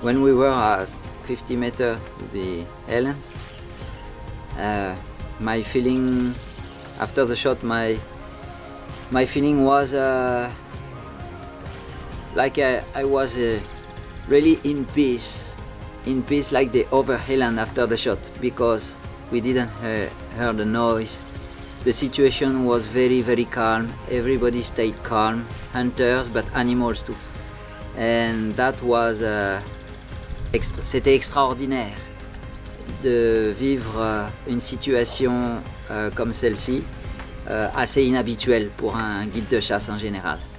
when we were at 50 meters the eland, my feeling after the shot, my feeling was like I was really in peace, like the other eland after the shot, because we didn't hear the noise. The situation was very calm. Everybody stayed calm, hunters but animals too, and that was c'était extraordinaire de vivre une situation comme celle-ci, assez inhabituelle pour un guide de chasse en général.